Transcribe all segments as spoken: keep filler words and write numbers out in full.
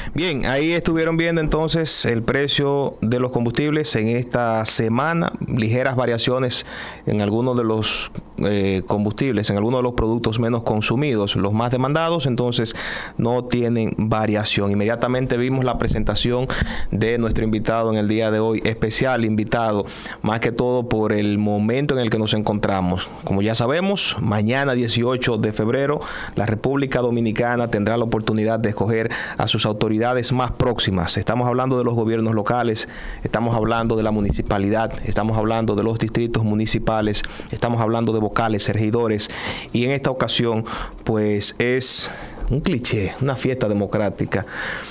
Bien, ahí estuvieron viendo entonces el precio de los combustibles en esta semana, ligeras variaciones en algunos de los eh, combustibles, en algunos de los productos menos consumidos, los más demandados, entonces no tienen variación. Inmediatamente vimos la presentación de nuestro invitado en el día de hoy, especial invitado, más que todo por el momento en el que nos encontramos. Como ya sabemos, mañana dieciocho de febrero, la República Dominicana tendrá la oportunidad de escoger a sus autoridades más próximas. Estamos hablando de los gobiernos locales, estamos hablando de la municipalidad, estamos hablando de los distritos municipales, estamos hablando de vocales, regidores, y en esta ocasión pues es un cliché, una fiesta democrática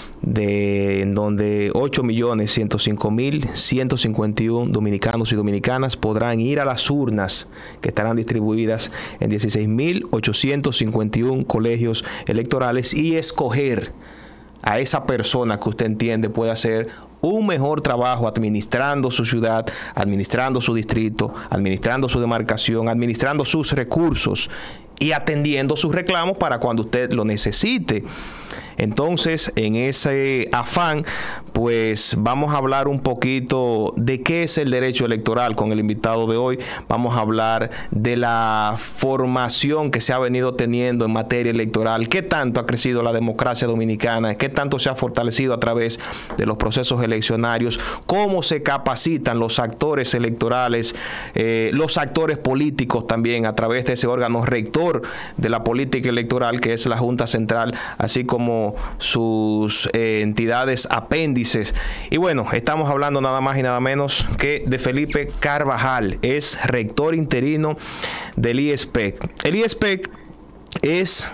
de en donde ocho millones ciento cinco mil ciento cincuenta y uno dominicanos y dominicanas podrán ir a las urnas que estarán distribuidas en dieciséis mil ochocientos cincuenta y uno colegios electorales y escoger a esa persona que usted entiende puede hacer un mejor trabajo administrando su ciudad, administrando su distrito, administrando su demarcación, administrando sus recursos y atendiendo sus reclamos para cuando usted lo necesite. Entonces, en ese afán, pues vamos a hablar un poquito de qué es el derecho electoral con el invitado de hoy. Vamos a hablar de la formación que se ha venido teniendo en materia electoral, qué tanto ha crecido la democracia dominicana, qué tanto se ha fortalecido a través de los procesos eleccionarios, cómo se capacitan los actores electorales, eh, los actores políticos también a través de ese órgano rector de la política electoral que es la Junta Central, así como sus eh, entidades apéndices. Y bueno, estamos hablando nada más y nada menos que de Felipe Carvajal, es rector interino del I E S P E C. El I E S P E C es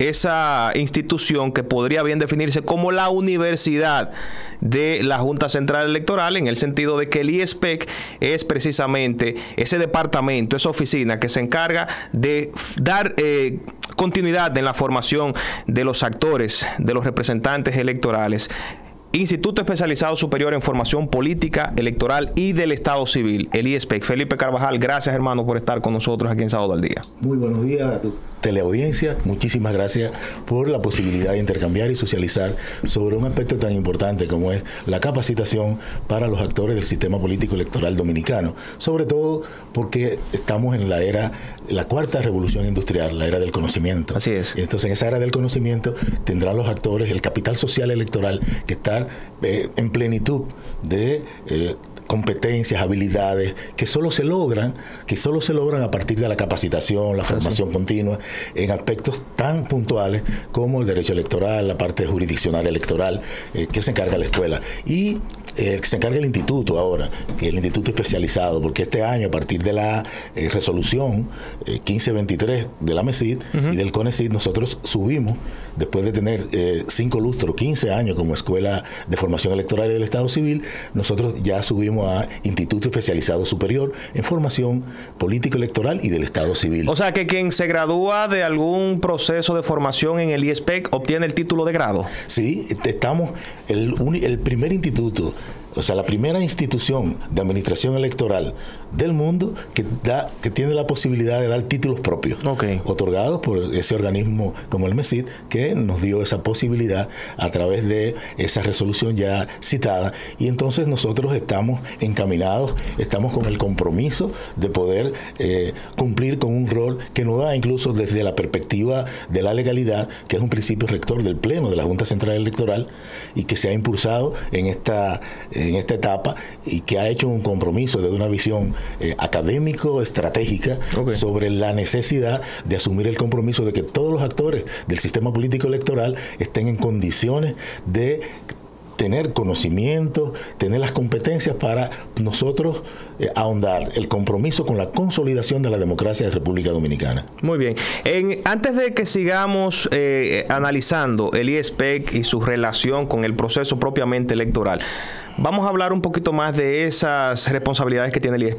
esa institución que podría bien definirse como la universidad de la Junta Central Electoral, en el sentido de que el I E S P E C es precisamente ese departamento, esa oficina que se encarga de dar eh, continuidad en la formación de los actores, de los representantes electorales. Instituto Especializado Superior en Formación Política, Electoral y del Estado Civil, el I E S P E C. Felipe Carvajal, gracias hermano por estar con nosotros aquí en Sábado al Día. Muy buenos días a tu teleaudiencia. Muchísimas gracias por la posibilidad de intercambiar y socializar sobre un aspecto tan importante como es la capacitación para los actores del sistema político electoral dominicano. Sobre todo porque estamos en la era, la cuarta revolución industrial, la era del conocimiento. Así es. Entonces en esa era del conocimiento tendrán los actores el capital social electoral que está eh, en plenitud de eh, competencias, habilidades que solo se logran, que solo se logran a partir de la capacitación, la formación continua en aspectos tan puntuales como el derecho electoral, la parte jurisdiccional electoral, eh, que se encarga la escuela. Y eh, que se encarga el instituto ahora, que es el instituto especializado, porque este año, a partir de la eh, resolución eh, quince veintitrés de la MESID uh-huh. y del CONECID, nosotros subimos, después de tener eh, cinco lustros, quince años como escuela de formación electoral y del Estado Civil, nosotros ya subimos a Instituto Especializado Superior en Formación Político Electoral y del Estado Civil. O sea que quien se gradúa de algún proceso de formación en el I E S P E C obtiene el título de grado. Sí, estamos el, el primer instituto, o sea, la primera institución de administración electoral del mundo que da, que tiene la posibilidad de dar títulos propios, okay. otorgados por ese organismo como el MESID, que nos dio esa posibilidad a través de esa resolución ya citada. Y entonces nosotros estamos encaminados, estamos con el compromiso de poder eh, cumplir con un rol que nos da incluso desde la perspectiva de la legalidad, que es un principio rector del Pleno de la Junta Central Electoral y que se ha impulsado en esta eh, en esta etapa y que ha hecho un compromiso desde una visión eh, académico-estratégica okay. sobre la necesidad de asumir el compromiso de que todos los actores del sistema político electoral estén en condiciones de tener conocimiento, tener las competencias para nosotros eh, ahondar el compromiso con la consolidación de la democracia de República Dominicana. Muy bien. En, antes de que sigamos eh, analizando el I E S P E C y su relación con el proceso propiamente electoral, vamos a hablar un poquito más de esas responsabilidades que tiene el I E S P E C.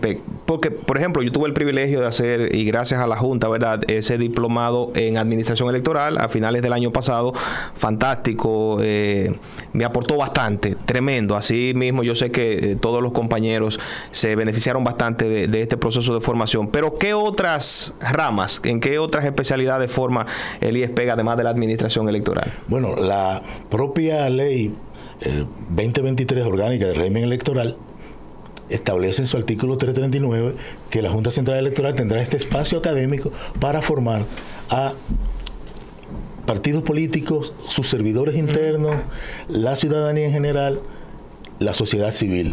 porque, por ejemplo, yo tuve el privilegio de hacer, y gracias a la Junta, ¿verdad?, ese diplomado en Administración Electoral a finales del año pasado, fantástico, eh, me aportó bastante, tremendo. Así mismo yo sé que eh, todos los compañeros se beneficiaron bastante de, de este proceso de formación. Pero ¿qué otras ramas, en qué otras especialidades forma el I E S P E G además de la Administración Electoral? Bueno, la propia ley eh, veinte veintitrés orgánica del régimen electoral establece en su artículo trescientos treinta y nueve que la Junta Central Electoral tendrá este espacio académico para formar a partidos políticos, sus servidores internos, la ciudadanía en general, la sociedad civil.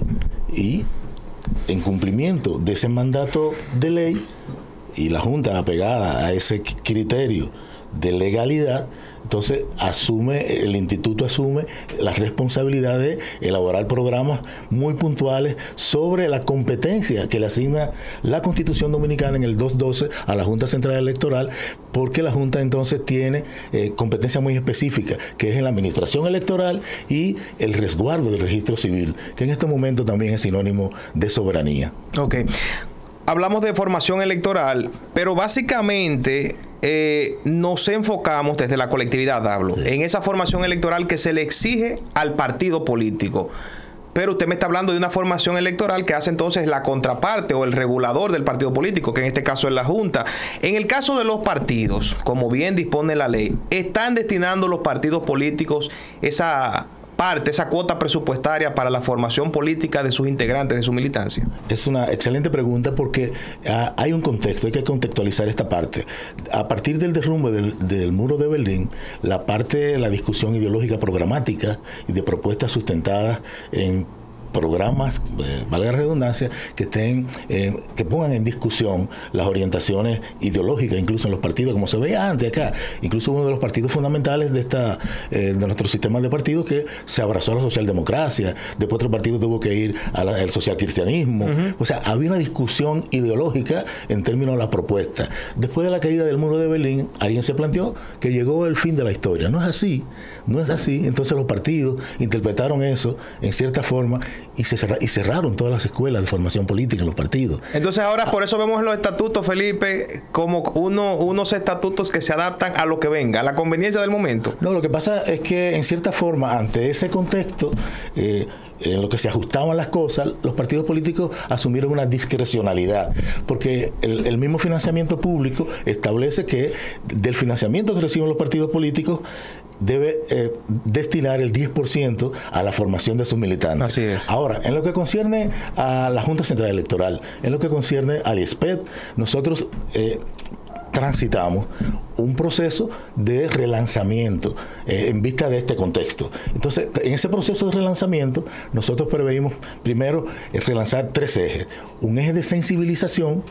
Y en cumplimiento de ese mandato de ley y la Junta apegada a ese criterio de legalidad, entonces asume, el instituto asume la responsabilidad de elaborar programas muy puntuales sobre la competencia que le asigna la Constitución Dominicana en el doscientos doce a la Junta Central Electoral, porque la Junta entonces tiene eh, competencia muy específica, que es en la administración electoral y el resguardo del registro civil, que en este momento también es sinónimo de soberanía. Ok. Hablamos de formación electoral, pero básicamente eh, nos enfocamos desde la colectividad, hablo, sí, en esa formación electoral que se le exige al partido político. Pero usted me está hablando de una formación electoral que hace entonces la contraparte o el regulador del partido político, que en este caso es la Junta. En el caso de los partidos, como bien dispone la ley, ¿están destinando los partidos políticos esa parte, esa cuota presupuestaria para la formación política de sus integrantes, de su militancia? Es una excelente pregunta porque uh, hay un contexto, hay que contextualizar esta parte. A partir del derrumbe del, del muro de Berlín, la parte de la discusión ideológica programática y de propuestas sustentadas en programas, eh, valga la redundancia, que estén, eh, que pongan en discusión las orientaciones ideológicas, incluso en los partidos, como se veía antes acá, incluso uno de los partidos fundamentales de esta, eh, de nuestro sistema de partidos, que se abrazó a la socialdemocracia, después otro partido tuvo que ir al socialcristianismo. Uh-huh. O sea, había una discusión ideológica en términos de la propuesta. Después de la caída del muro de Berlín, alguien se planteó que llegó el fin de la historia. No es así, no es así. Entonces los partidos interpretaron eso en cierta forma y se cerra, y cerraron todas las escuelas de formación política en los partidos. Entonces ahora por eso vemos en los estatutos, Felipe, como uno, unos estatutos que se adaptan a lo que venga, a la conveniencia del momento. No, lo que pasa es que en cierta forma, ante ese contexto, eh, en lo que se ajustaban las cosas, los partidos políticos asumieron una discrecionalidad, porque el, el mismo financiamiento público establece que del financiamiento que reciben los partidos políticos debe eh, destinar el diez por ciento a la formación de sus militantes. Así es. Ahora, en lo que concierne a la Junta Central Electoral, en lo que concierne al I E S P E G, nosotros eh, transitamos un proceso de relanzamiento eh, en vista de este contexto. Entonces, en ese proceso de relanzamiento, nosotros preveímos primero eh, relanzar tres ejes. Un eje de sensibilización,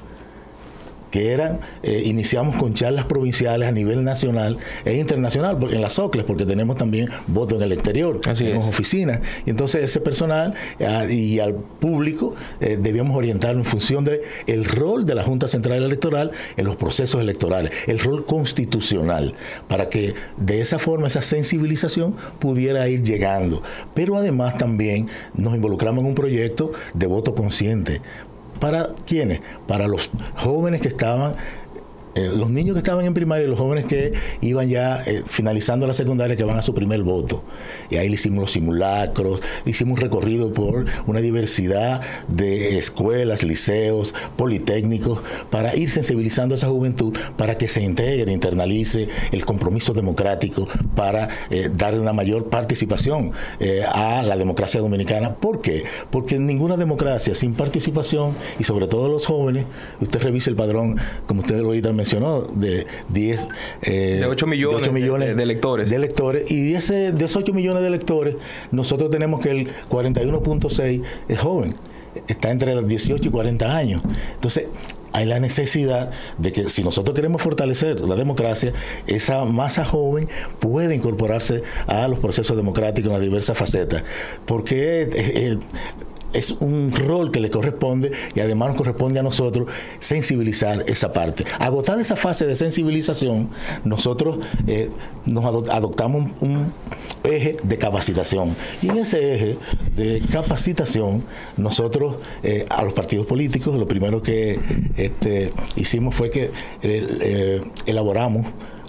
que eran, eh, iniciamos con charlas provinciales a nivel nacional e internacional, porque en las OCLES, porque tenemos también voto en el exterior, Así tenemos es. oficinas, y entonces ese personal eh, y al público eh, debíamos orientar en función de el rol de la Junta Central Electoral en los procesos electorales, el rol constitucional, para que de esa forma esa sensibilización pudiera ir llegando. Pero además también nos involucramos en un proyecto de voto consciente. ¿Para quiénes? Para los jóvenes que estaban, eh, los niños que estaban en primaria y los jóvenes que iban ya eh, finalizando la secundaria, que van a su primer voto. Y ahí le hicimos los simulacros, hicimos un recorrido por una diversidad de escuelas, liceos, politécnicos, para ir sensibilizando a esa juventud para que se integre, internalice el compromiso democrático, para eh, darle una mayor participación eh, a la democracia dominicana. ¿Por qué? Porque ninguna democracia sin participación, y sobre todo los jóvenes, usted revise el padrón, como usted ahorita mencionó, de diez, eh, de ocho millones, de, ocho millones de, de electores. De electores, y de, ese, de esos ocho millones de electores, nosotros tenemos que el cuarenta y uno punto seis es joven, está entre los dieciocho y cuarenta años. Entonces, hay la necesidad de que si nosotros queremos fortalecer la democracia, esa masa joven puede incorporarse a los procesos democráticos en las diversas facetas. Porque eh, eh, es un rol que le corresponde y además nos corresponde a nosotros sensibilizar esa parte. Agotada esa fase de sensibilización, nosotros eh, nos adoptamos un, un eje de capacitación. Y en ese eje de capacitación, nosotros eh, a los partidos políticos, lo primero que este, hicimos fue que eh, eh, elaboramos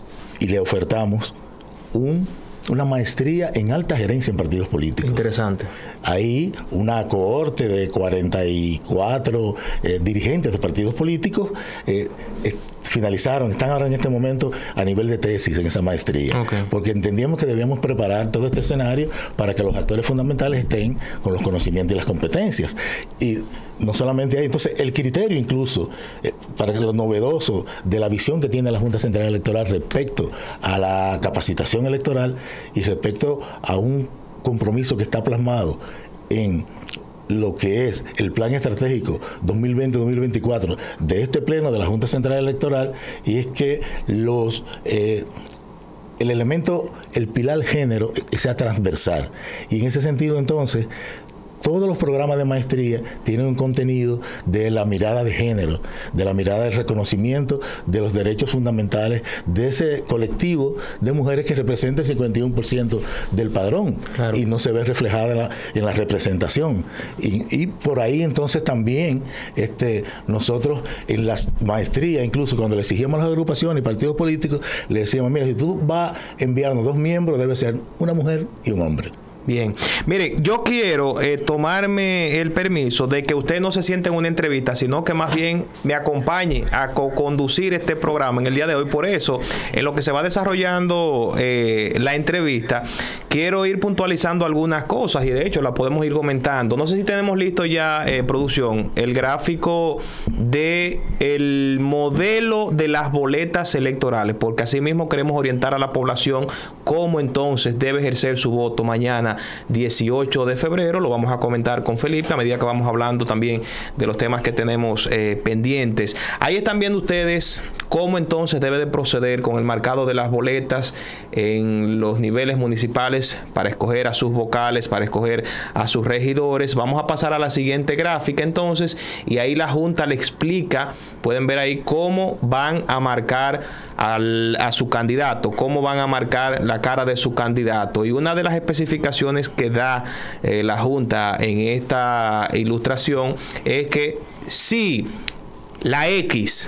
y le ofertamos un una maestría en alta gerencia en partidos políticos. Interesante. Ahí una cohorte de cuarenta y cuatro eh, dirigentes de partidos políticos eh, eh, finalizaron, están ahora en este momento a nivel de tesis en esa maestría. Okay. Porque entendíamos que debíamos preparar todo este escenario para que los actores fundamentales estén con los conocimientos y las competencias. Y no solamente ahí, entonces el criterio incluso, eh, para que lo novedoso de la visión que tiene la Junta Central Electoral respecto a la capacitación electoral y respecto a un compromiso que está plasmado en lo que es el plan estratégico dos mil veinte a dos mil veinticuatro de este pleno de la Junta Central Electoral, y es que los eh, el elemento, el pilar género sea transversal. Y en ese sentido, entonces, todos los programas de maestría tienen un contenido de la mirada de género, de la mirada del reconocimiento de los derechos fundamentales de ese colectivo de mujeres que representa el cincuenta y uno por ciento del padrón. Claro. Y no se ve reflejada en la, en la representación. Y, y por ahí entonces también este, nosotros en las maestrías, incluso cuando le exigíamos a las agrupaciones y partidos políticos, le decíamos, mira, si tú vas a enviarnos dos miembros, debe ser una mujer y un hombre. Bien, mire, yo quiero eh, tomarme el permiso de que usted no se siente en una entrevista, sino que más bien me acompañe a co-conducir este programa en el día de hoy. Por eso, en lo que se va desarrollando eh, la entrevista, quiero ir puntualizando algunas cosas y de hecho la podemos ir comentando. No sé si tenemos listo ya, eh, producción, el gráfico de el modelo de las boletas electorales, porque así mismo queremos orientar a la población cómo entonces debe ejercer su voto mañana dieciocho de febrero. Lo vamos a comentar con Felipe a medida que vamos hablando también de los temas que tenemos eh, pendientes. Ahí están viendo ustedes cómo entonces debe de proceder con el marcado de las boletas en los niveles municipales para escoger a sus vocales, para escoger a sus regidores. Vamos a pasar a la siguiente gráfica entonces, y ahí la Junta le explica, pueden ver ahí cómo van a marcar al, a su candidato, cómo van a marcar la cara de su candidato. Y una de las especificaciones que da eh, la Junta en esta ilustración es que si la X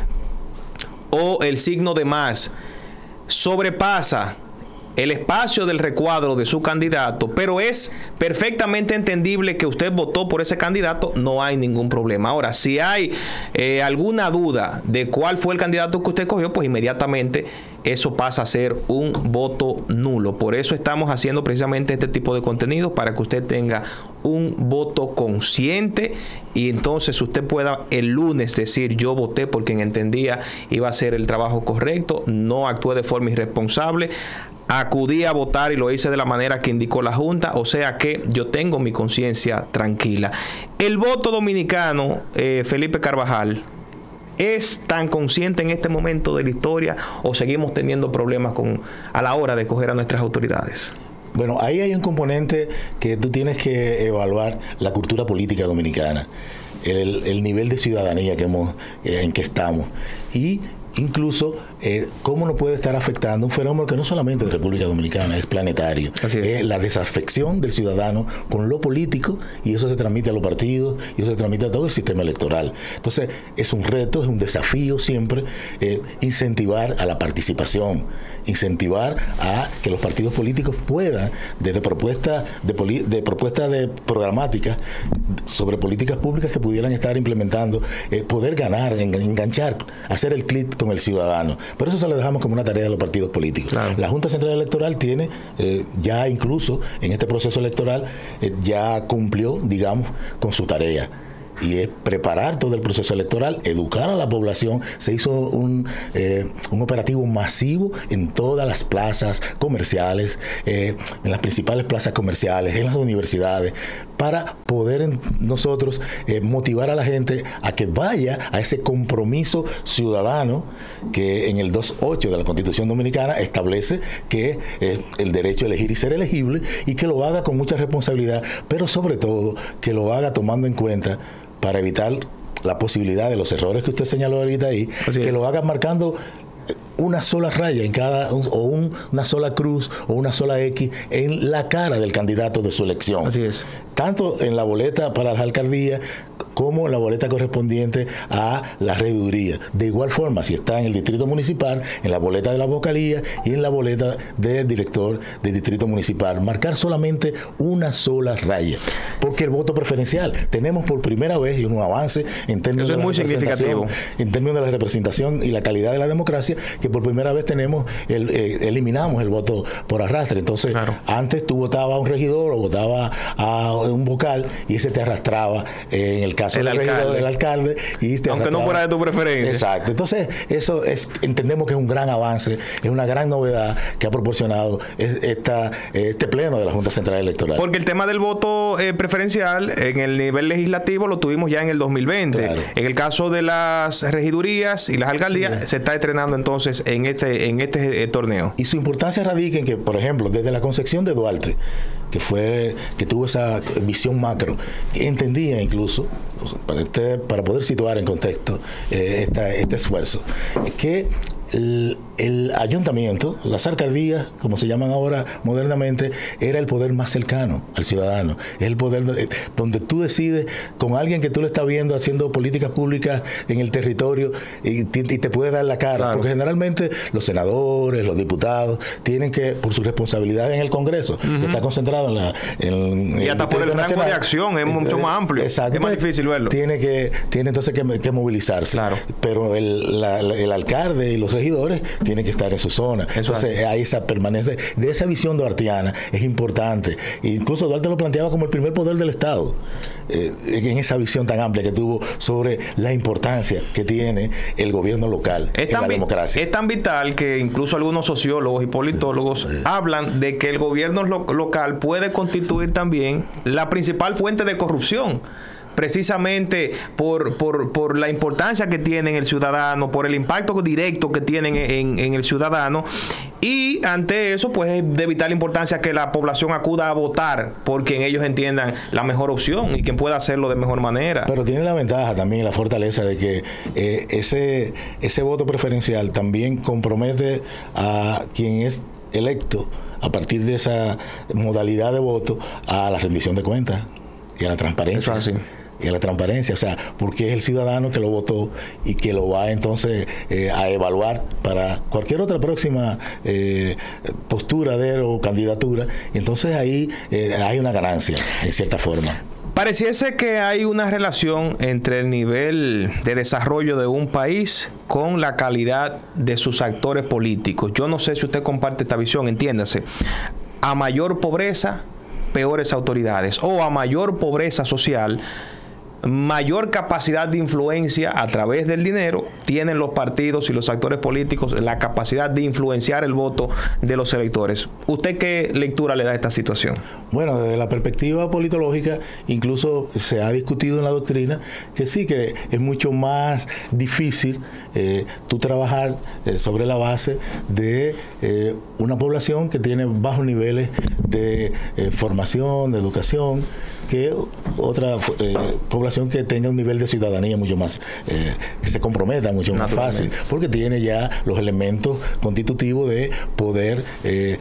o el signo de más sobrepasa el espacio del recuadro de su candidato, pero es perfectamente entendible que usted votó por ese candidato, no hay ningún problema. Ahora, si hay eh, alguna duda de cuál fue el candidato que usted cogió, pues inmediatamente eso pasa a ser un voto nulo. Por eso estamos haciendo precisamente este tipo de contenido, para que usted tenga un voto consciente y entonces usted pueda el lunes decir, yo voté por quien entendía iba a hacer el trabajo correcto, no actué de forma irresponsable, acudí a votar y lo hice de la manera que indicó la Junta, o sea que yo tengo mi conciencia tranquila. El voto dominicano, eh, Felipe Carvajal, ¿es tan consciente en este momento de la historia o seguimos teniendo problemas con a la hora de escoger a nuestras autoridades? Bueno, ahí hay un componente que tú tienes que evaluar, la cultura política dominicana, el, el nivel de ciudadanía que hemos, eh, en que estamos, y incluso eh, cómo nos puede estar afectando un fenómeno que no solamente es de República Dominicana, es planetario. Así es. Eh, la desafección del ciudadano con lo político, y eso se transmite a los partidos y eso se transmite a todo el sistema electoral. Entonces es un reto, es un desafío siempre eh, incentivar a la participación, incentivar a que los partidos políticos puedan, desde propuestas de, poli de propuestas de programáticas sobre políticas públicas que pudieran estar implementando, eh, poder ganar, enganchar, hacer el clic con el ciudadano. Por eso se lo dejamos como una tarea de los partidos políticos. Claro. La Junta Central Electoral tiene, eh, ya incluso en este proceso electoral, eh, ya cumplió, digamos, con su tarea. Y es preparar todo el proceso electoral, educar a la población. Se hizo un, eh, un operativo masivo en todas las plazas comerciales, eh, en las principales plazas comerciales, en las universidades, para poder nosotros eh, motivar a la gente a que vaya a ese compromiso ciudadano que en el dos punto ocho de la Constitución Dominicana establece que es el derecho a elegir y ser elegible, y que lo haga con mucha responsabilidad, pero sobre todo que lo haga tomando en cuenta para evitar la posibilidad de los errores que usted señaló ahorita ahí, Así que es. Lo haga marcando una sola raya en cada, o un, una sola cruz o una sola X en la cara del candidato de su elección. Así es. Tanto en la boleta para las alcaldías como en la boleta correspondiente a la regiduría. De igual forma, si está en el distrito municipal, en la boleta de la vocalía y en la boleta del director del distrito municipal, marcar solamente una sola raya. Porque el voto preferencial, tenemos por primera vez, y un avance en términos, Eso es de, la muy significativo. en términos de la representación y la calidad de la democracia, que por primera vez tenemos el, eh, eliminamos el voto por arrastre. Entonces, claro. antes tú votabas a un regidor o votabas a un vocal y ese te arrastraba eh, en el caso el del alcalde. regidor, del alcalde. Y te Aunque no fuera de tu preferencia. Exacto. Entonces, eso es, entendemos que es un gran avance, es una gran novedad que ha proporcionado esta, este pleno de la Junta Central Electoral. Porque el tema del voto eh, preferencial en el nivel legislativo lo tuvimos ya en el dos mil veinte. Claro. En el caso de las regidurías y las alcaldías, sí. se está estrenando entonces en este, en este eh, torneo. Y su importancia radica en que, por ejemplo, desde la concepción de Duarte, que fue que tuvo esa visión macro, que entendía incluso, para, este, para poder situar en contexto eh, esta, este esfuerzo, que el, el ayuntamiento, las alcaldías, como se llaman ahora modernamente, era el poder más cercano al ciudadano. Es el poder de, donde tú decides con alguien que tú le estás viendo haciendo políticas públicas en el territorio y, y te puede dar la cara. Claro. Porque generalmente los senadores, los diputados, tienen que, por su responsabilidad en el Congreso, uh-huh. que está concentrado en la... En, y en hasta el por el rango nacional, de acción es mucho más amplio. Exacto. Es más difícil verlo. Tiene que tiene entonces que, que movilizarse. Claro. Pero el, la, el alcalde y los regidores tienen que estar en su zona. Eso entonces es. Hay esa permanencia de esa visión duartiana, es importante. E incluso Duarte lo planteaba como el primer poder del Estado, eh, en esa visión tan amplia que tuvo sobre la importancia que tiene el gobierno local es en la vi- democracia. Es tan vital que incluso algunos sociólogos y politólogos eh, eh. hablan de que el gobierno lo- local puede constituir también la principal fuente de corrupción, precisamente por, por, por la importancia que tiene en el ciudadano, por el impacto directo que tienen en, en el ciudadano, y ante eso pues es de vital importancia que la población acuda a votar por quien ellos entiendan la mejor opción y quien pueda hacerlo de mejor manera. Pero tiene la ventaja también, la fortaleza de que eh, ese, ese voto preferencial también compromete a quien es electo a partir de esa modalidad de voto a la rendición de cuentas y a la transparencia. Eso así. Y a la transparencia, o sea, porque es el ciudadano que lo votó y que lo va entonces eh, a evaluar para cualquier otra próxima eh, postura de él o candidatura, y entonces ahí eh, hay una ganancia, en cierta forma. Pareciese que hay una relación entre el nivel de desarrollo de un país con la calidad de sus actores políticos. Yo no sé si usted comparte esta visión, entiéndase. A mayor pobreza, peores autoridades, o a mayor pobreza social, mayor capacidad de influencia a través del dinero tienen los partidos y los actores políticos, la capacidad de influenciar el voto de los electores. ¿Usted qué lectura le da a esta situación? Bueno, desde la perspectiva politológica, incluso se ha discutido en la doctrina que sí, que es mucho más difícil eh, tú trabajar eh, sobre la base de eh, una población que tiene bajos niveles de eh, formación, de educación, que otra eh, población que tenga un nivel de ciudadanía mucho más, eh, que se comprometa mucho más fácil, porque tiene ya los elementos constitutivos de poder eh,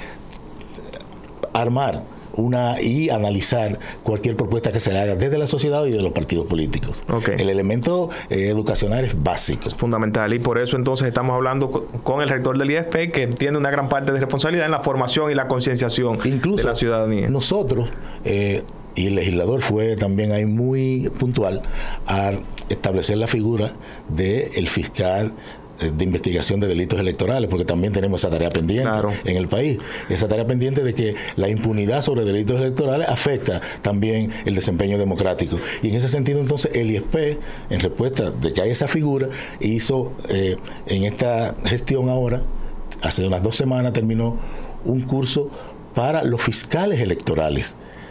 armar una y analizar cualquier propuesta que se le haga desde la sociedad y de los partidos políticos. Okay. El elemento eh, educacional es básico. Es fundamental, y por eso entonces estamos hablando con, con el rector del I E S P, que tiene una gran parte de responsabilidad en la formación y la concienciación Incluso de la ciudadanía. Nosotros, eh, y el legislador fue también ahí muy puntual a establecer la figura del fiscal de investigación de delitos electorales, porque también tenemos esa tarea pendiente claro. en el país, esa tarea pendiente de que la impunidad sobre delitos electorales afecta también el desempeño democrático, y en ese sentido entonces el I E S P, en respuesta de que hay esa figura, hizo eh, en esta gestión ahora, hace unas dos semanas terminó un curso para los fiscales electorales,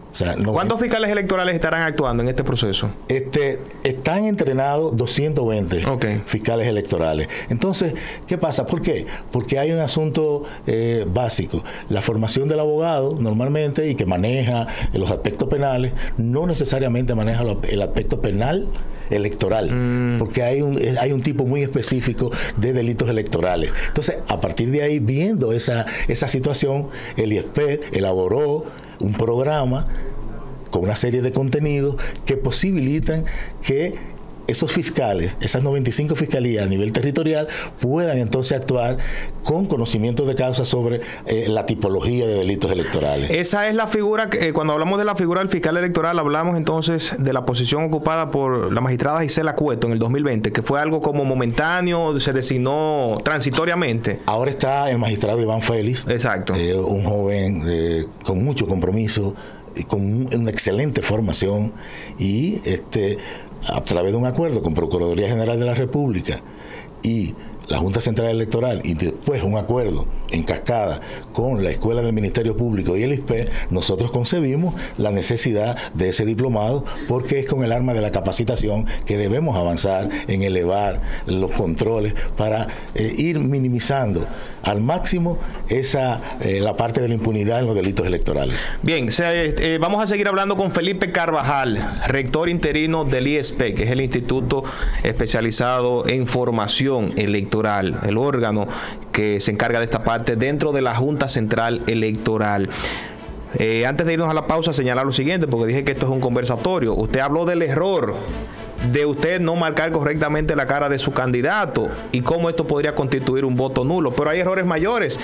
O sea, no, ¿cuántos fiscales electorales estarán actuando en este proceso? Este, están entrenados doscientos veinte okay. fiscales electorales. Entonces, ¿qué pasa? ¿Por qué? Porque hay un asunto eh, básico. La formación del abogado, normalmente, y que maneja los aspectos penales, no necesariamente maneja el aspecto penal electoral, mm. porque hay un, hay un tipo muy específico de delitos electorales. Entonces, a partir de ahí, viendo esa, esa situación, el I E S P E D elaboró un programa con una serie de contenidos que posibilitan que esos fiscales, esas noventa y cinco fiscalías a nivel territorial, puedan entonces actuar con conocimiento de causa sobre eh, la tipología de delitos electorales. Esa es la figura, que, eh, cuando hablamos de la figura del fiscal electoral, hablamos entonces de la posición ocupada por la magistrada Gisela Cueto en el dos mil veinte, que fue algo como momentáneo, se designó transitoriamente. Ahora está el magistrado Iván Félix. Exacto. Eh, un joven eh, con mucho compromiso, con una excelente formación y este a través de un acuerdo con Procuraduría General de la República y la Junta Central Electoral y después un acuerdo en cascada con la Escuela del Ministerio Público y el I S P E D, nosotros concebimos la necesidad de ese diplomado porque es con el arma de la capacitación que debemos avanzar en elevar los controles para eh, ir minimizando al máximo esa eh, la parte de la impunidad en los delitos electorales. Bien, se, eh, vamos a seguir hablando con Felipe Carvajal, rector interino del I E S P E D, que es el Instituto Especializado en Formación Electoral, el órgano que se encarga de esta parte dentro de la Junta Central Electoral. Eh, antes de irnos a la pausa, señalar lo siguiente, porque dije que esto es un conversatorio. Usted habló del error de usted no marcar correctamente la cara de su candidato y cómo esto podría constituir un voto nulo, pero hay errores mayores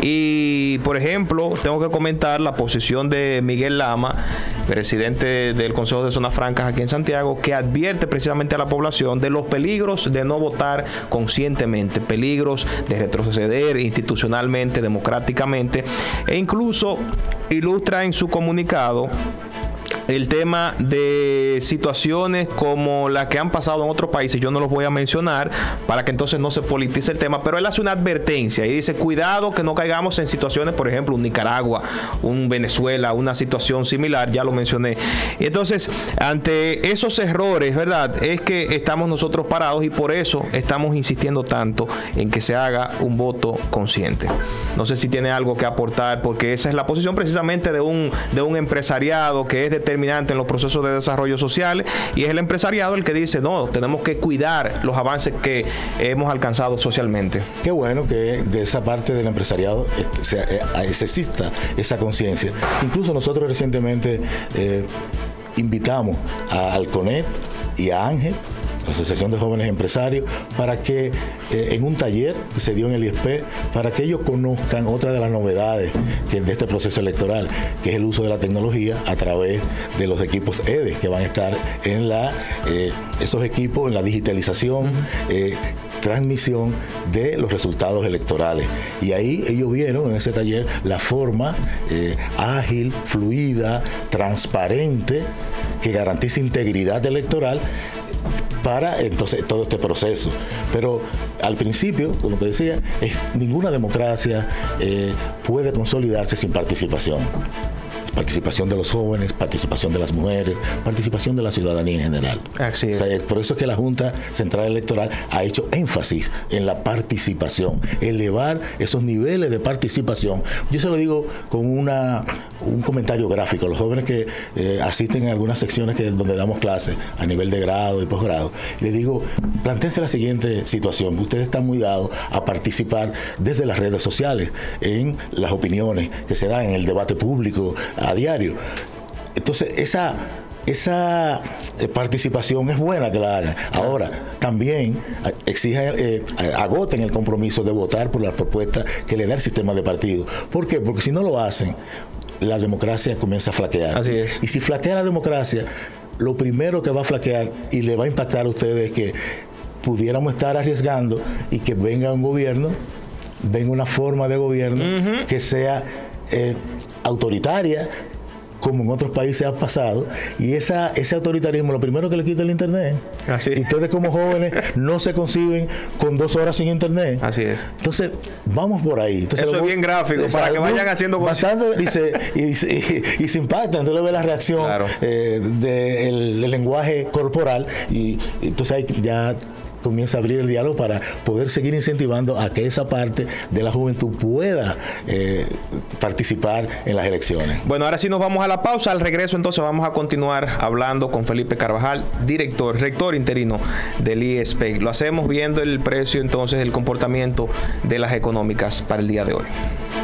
y, por ejemplo, tengo que comentar la posición de Miguel Lama, presidente del Consejo de Zonas Francas aquí en Santiago, que advierte precisamente a la población de los peligros de no votar conscientemente, peligros de retroceder institucionalmente, democráticamente, e incluso ilustra en su comunicado el tema de situaciones como las que han pasado en otros países. Yo no los voy a mencionar para que entonces no se politice el tema, pero él hace una advertencia y dice, cuidado que no caigamos en situaciones, por ejemplo, un Nicaragua, un Venezuela, una situación similar, ya lo mencioné. Y entonces, ante esos errores, ¿verdad?, es que estamos nosotros parados y por eso estamos insistiendo tanto en que se haga un voto consciente. No sé si tiene algo que aportar, porque esa es la posición precisamente de un, de un empresariado que es determinante en los procesos de desarrollo social, y es el empresariado el que dice, no, tenemos que cuidar los avances que hemos alcanzado socialmente. Qué bueno que de esa parte del empresariado se, eh, exista esa conciencia. Incluso nosotros recientemente eh, invitamos a Alconet y a Ángel, la Asociación de Jóvenes Empresarios, para que eh, en un taller que se dio en el I E S P E D, para que ellos conozcan otra de las novedades que, de este proceso electoral, que es el uso de la tecnología a través de los equipos E D E, que van a estar en la, eh, esos equipos, en la digitalización, eh, transmisión de los resultados electorales. Y ahí ellos vieron en ese taller la forma eh, ágil, fluida, transparente, que garantiza integridad electoral para entonces todo este proceso. Pero al principio, como te decía, es, ninguna democracia eh, puede consolidarse sin participación. Participación de los jóvenes, participación de las mujeres, participación de la ciudadanía en general. Así es. O sea, por eso es que la Junta Central Electoral ha hecho énfasis en la participación, elevar esos niveles de participación. Yo se lo digo con una, un comentario gráfico a los jóvenes que eh, asisten a algunas secciones que, donde damos clases a nivel de grado y posgrado. Les digo, planteense la siguiente situación. Ustedes están muy dados a participar desde las redes sociales, en las opiniones que se dan en el debate público a diario. Entonces, esa, esa participación es buena que la hagan. Ahora, también exigen, eh, agoten el compromiso de votar por las propuestas que le da el sistema de partido. ¿Por qué? Porque si no lo hacen, la democracia comienza a flaquear. Así es. Y si flaquea la democracia, lo primero que va a flaquear y le va a impactar a ustedes es que pudiéramos estar arriesgando y que venga un gobierno, venga una forma de gobierno uh-huh. que sea Eh, autoritaria, como en otros países ha pasado, y esa, ese autoritarismo lo primero que le quita el internet. Así es. Y ustedes como jóvenes no se conciben con dos horas sin internet. Así es. Entonces, vamos por ahí. Entonces, eso es bien gráfico, para que vayan haciendo bastante, y, se, y, y, y se impacta, entonces ve la reacción claro. eh, del de lenguaje corporal, y, y entonces hay ya comienza a abrir el diálogo para poder seguir incentivando a que esa parte de la juventud pueda eh, participar en las elecciones. Bueno, ahora sí nos vamos a la pausa. Al regreso entonces vamos a continuar hablando con Felipe Carvajal, director, rector interino del I E S P E C. Lo hacemos viendo el precio entonces, el comportamiento de las económicas para el día de hoy.